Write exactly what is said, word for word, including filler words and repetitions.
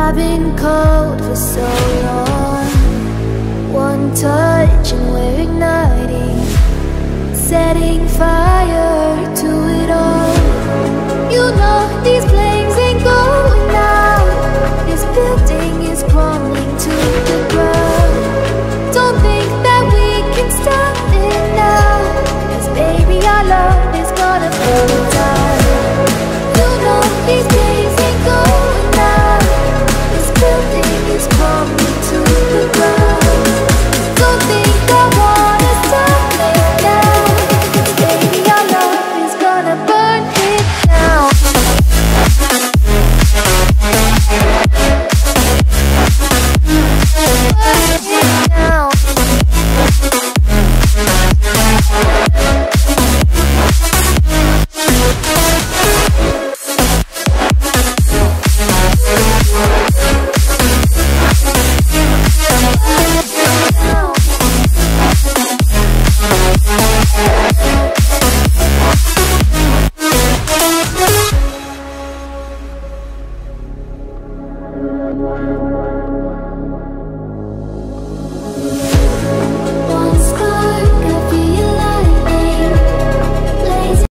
I've been cold for so long. One touch and we're igniting, setting fire to it all. You know these flames ain't going out. This building is crumbling to the ground. Don't think that we can stop it now, 'cause baby our love is gonna burn.